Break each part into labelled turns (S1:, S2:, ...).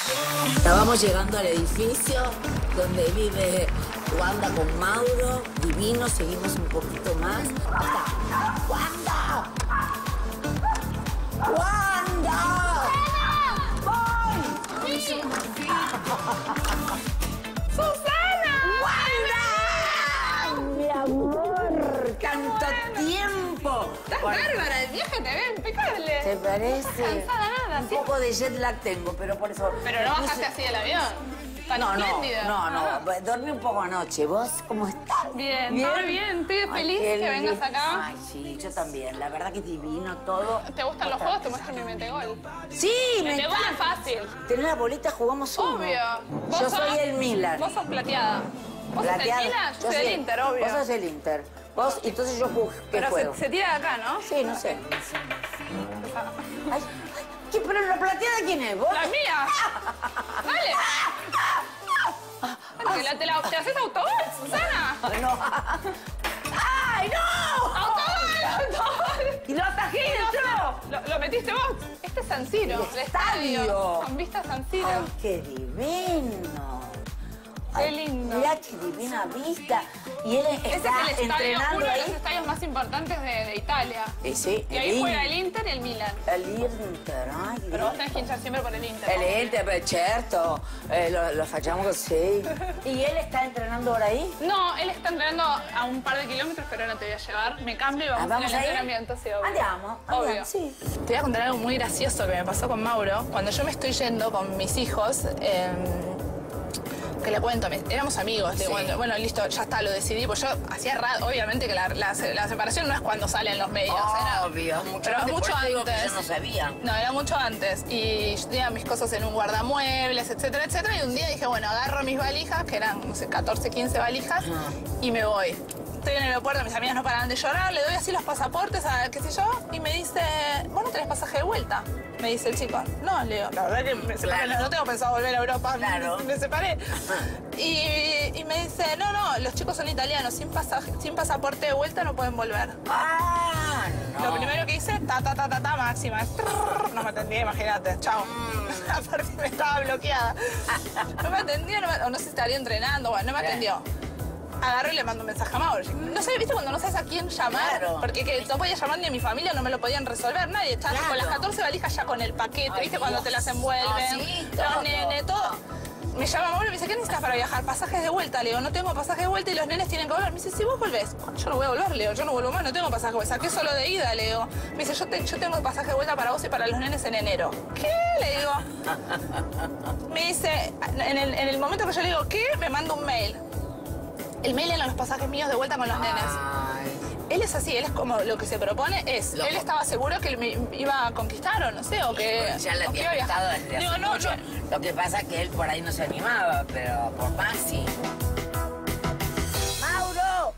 S1: Estábamos llegando al edificio donde vive Wanda con Mauro. Divino, seguimos un poquito más. ¡Wanda! ¡Wanda! ¡Wanda! ¡Voy!
S2: ¡Susana!
S1: ¡Wanda! ¡Mi amor! ¡Tanto tiempo!
S2: Estás bárbara, el viaje te ve impecable.
S1: ¿Te parece?
S2: Cansada nada,
S1: Un
S2: ¿sí?
S1: poco de jet lag tengo, pero por eso...
S2: Pero no bajaste así del avión. Tan
S1: No,
S2: espléndida.
S1: no. Dormí un poco anoche. ¿Vos cómo estás?
S2: Bien, todo bien. Estoy feliz
S1: qué
S2: que vengas
S1: lindo.
S2: acá.
S1: Ay, sí, yo también. La verdad que es divino todo.
S2: ¿Te gustan los juegos? Te muestro mi metegol.
S1: Sí, me
S2: Metegol es
S1: encanta.
S2: fácil.
S1: Tenés la bolita, jugamos uno.
S2: Obvio.
S1: Yo soy el Milan.
S2: Vos sos plateada. ¿Vos sos el Milan? Yo soy el Inter, obvio.
S1: Vos sos el Inter. Vos, entonces yo juego.
S2: Pero
S1: juego?
S2: se tira de acá, ¿no?
S1: Sí, no sé. Ay, ¿qué, pero la plateada quién es? ¿Vos?
S2: ¡La mía! ¡Dale! ¿Te haces autogol, Susana?
S1: No. ¡Ay, no!
S2: ¡Autogol!
S1: ¡Y lo atajé dentro!
S2: ¿Lo metiste vos? Este es San Siro.
S1: El estadio.
S2: Con vista a San Siro.
S1: ¡Ay, qué divino!
S2: Qué lindo.
S1: Mirá qué divina vista. Y él
S2: Ese
S1: está
S2: es el estadio,
S1: entrenando
S2: uno de los
S1: ahí.
S2: estadios más importantes de Italia.
S1: Sí,
S2: Y ahí juega el Inter y el Milan.
S1: El Inter, ay.
S2: Pero vos tenés que hinchar siempre por el Inter.
S1: El Inter, certo. Lo facciamo così. ¿Y él está entrenando ahora ahí?
S2: No, él está entrenando a un par de kilómetros, pero ahora te voy a llevar. Me cambio y vamos,
S1: ¿Vamos
S2: al
S1: a ir?
S2: entrenamiento, sí, obvio.
S1: Andiamo,
S2: Obvio.
S1: sí.
S2: Te voy a contar algo muy gracioso que me pasó con Mauro. Cuando yo me estoy yendo con mis hijos, que le cuento, éramos amigos, le cuento, bueno, listo, ya está, lo decidí, pues yo hacía obviamente que la separación no es cuando salen los medios,
S1: Obvio,
S2: pero mucho antes.
S1: Digo que yo no sabía.
S2: No, era mucho antes. Y yo tenía mis cosas en un guardamuebles, etcétera, etcétera. Y un día dije, bueno, agarro mis valijas, que eran, no sé, 14, 15 valijas, y me voy. Estoy en el aeropuerto, mis amigas no paran de llorar, le doy así los pasaportes, a qué sé yo, y me dice, ¿vos no tenés pasaje de vuelta? Me dice el chico. No, le digo, la verdad que me separé, no tengo pensado volver a Europa, me separé. Y me dice, no, los chicos son italianos, sin pasaporte de vuelta no pueden volver.
S1: Ah, no.
S2: Lo primero que hice, máxima. No me atendía, imagínate, chao. Aparte me estaba bloqueada. No me atendió, o no sé si estaría entrenando, bueno, no me atendió. Agarro y le mando un mensaje a Mauro. No sé, ¿viste cuando no sabes a quién llamar?
S1: Claro.
S2: Porque no podía llamar ni a mi familia, no me lo podían resolver nadie. Estaba con las 14 valijas ya con el paquete,
S1: Ay,
S2: ¿viste? Cuando
S1: Dios.
S2: te las envuelven.
S1: Sí,
S2: los
S1: todo.
S2: nenes, todo. Me llama Mauro y me dice, ¿qué necesitas para viajar? Pasajes de vuelta. Le digo, no tengo pasaje de vuelta y los nenes tienen que volver. Me dice, si vos volvés. Yo no voy a volver, le digo, yo no vuelvo más, no tengo pasaje de vuelta. Saqué solo de ida, le digo. Me dice, yo tengo pasaje de vuelta para vos y para los nenes en enero. ¿Qué? Le digo. Me dice, en el momento que yo le digo, ¿qué? Me manda un mail. El mail eran los pasajes míos de vuelta con los nenes. Él es así, él es como lo que se propone es. Él estaba seguro que él me iba a conquistar o no sé, o que.
S1: Ya le
S2: o que
S1: había
S2: iba a viajar.
S1: gustado desde
S2: Digo,
S1: hace
S2: no,
S1: mucho. Lo que pasa es que él por ahí no se animaba, pero por más sí. ¡Mauro!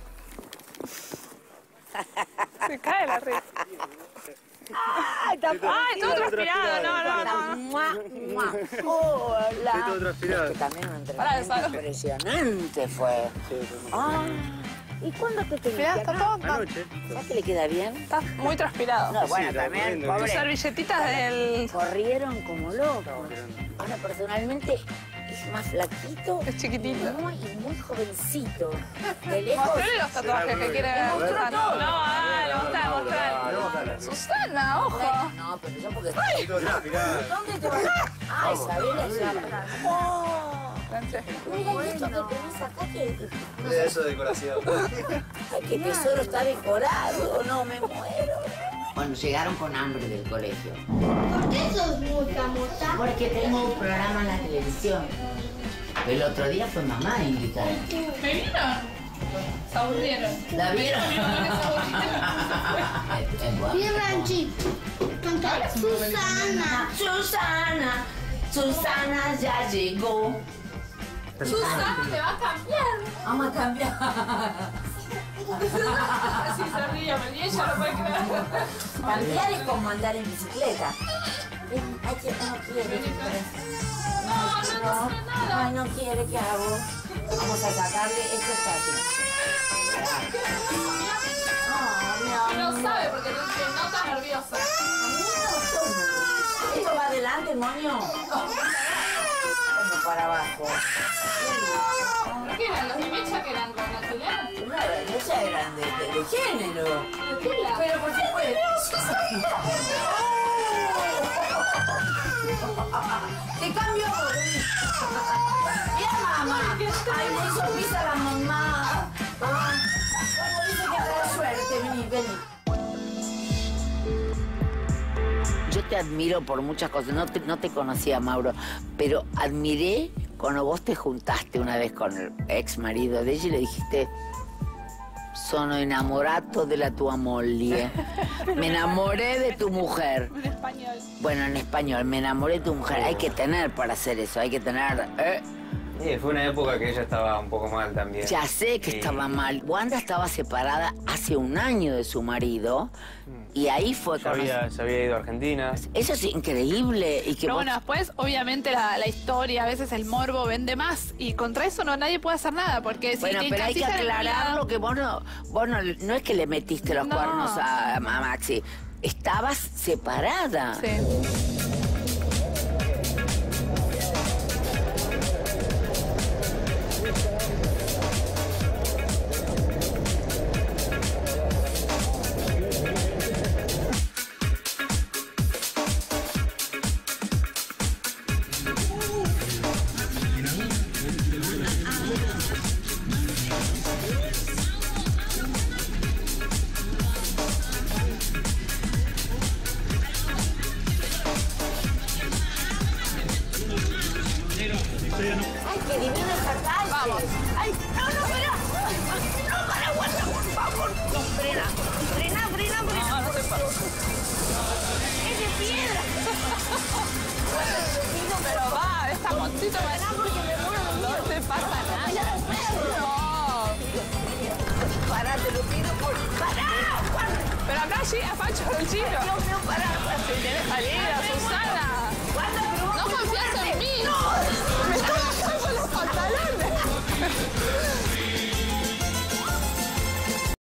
S2: Se cae la risa.
S1: ¡Ay,
S2: Ay, todo transpirado, no.
S1: Hola.
S3: Estoy todo transpirado.
S1: Es que también un
S2: Pará,
S1: entrenamiento impresionante fue. Ah, ¿y cuándo te tenés
S2: Mirá,
S1: que
S2: está
S1: acá?
S2: todo.
S3: Anoche.
S1: ¿Sabes que le queda bien?
S2: Está muy transpirado.
S1: No, bueno,
S3: Sí,
S1: también,
S3: comiendo.
S2: Tus
S1: pobre.
S2: servilletitas del.
S1: Corrieron como locos. Ahora, personalmente, es más flaquito.
S2: Es chiquitito.
S1: Muy jovencito. De lejos.
S2: Mostrale los tatuajes que quiere ver.
S1: Mostró todo.
S2: No, dale, mostrar. Susana, ojo.
S1: No, pero yo porque...
S3: Estoy todo transpirado.
S1: ¿Dónde te vas? Ah, Isabela ya. ¡Oh! Mira esto que tenés acá que...
S3: Eso de decoración.
S1: Ay, qué tesoro está decorado. No, me muero. Bueno, llegaron con hambre del colegio.
S4: ¿Por qué sos muy famosa?
S1: Porque tengo un programa en la televisión. El otro día fue mamá a invitar.
S2: ¿Me vieron? Se aburrieron.
S1: ¿La vieron?
S4: Bien ranchito. Canta Susana.
S1: Susana, Susana ya llegó.
S2: Susana te va a cambiar.
S1: Vamos a cambiar.
S2: Así se ríe, y ella no puede creer.
S1: Cambiar es como andar en bicicleta. Ay, que no quiere.
S2: No sé nada.
S1: Ay, no quiere, ¿qué hago? Vamos a sacarle, esto está así.
S2: No sabe porque no está nerviosa.
S1: ¿Esto va adelante, moño? para abajo.
S2: ¿Qué eran? ¿Los de mecha que eran con alquiler?
S1: No, esas eran de género.
S2: ¿De tela?
S1: Pero por supuesto. Te cambio. Mira, mamá. Ay, me hizo pisa la mamá. Como dice que habrá suerte. Vení, vení. Yo te admiro por muchas cosas. No te conocía, Mauro, pero admiré cuando vos te juntaste una vez con el ex marido de ella y le dijiste: sono innamorato de la tua moglie. Me enamoré de tu mujer.
S2: En español.
S1: Bueno, en español, me enamoré de tu mujer. Hay que tener para hacer eso, hay que tener...
S3: Sí, fue una época que ella estaba un poco mal también.
S1: Ya sé que estaba mal. Wanda estaba separada hace un año de su marido y ahí fue
S3: se había ido a Argentina.
S1: Eso es increíble. Y que
S2: Pero
S1: vos...
S2: bueno, después, obviamente, la historia, a veces el morbo vende más. Y contra eso nadie puede hacer nada, porque si
S1: Bueno,
S2: te
S1: pero hay que
S2: encasillan en un
S1: aclararlo
S2: lado-
S1: que vos no es que le metiste los
S2: No.
S1: cuernos a Maxi. Estabas separada.
S2: Sí.
S1: Ay, qué divina esa calle.
S2: Vamos.
S1: Ay, no, espera. No, para, aguanta, por favor. No, frena.
S2: No, no te pasa.
S1: Es de piedra.
S2: Pero va, esta motito va a No te pasa nada. No.
S1: Pará, te lo pido por... ¡Pará!
S2: Pero acá llega Pacho el chino.
S1: Dios mío, pará.
S2: Si querés salir, o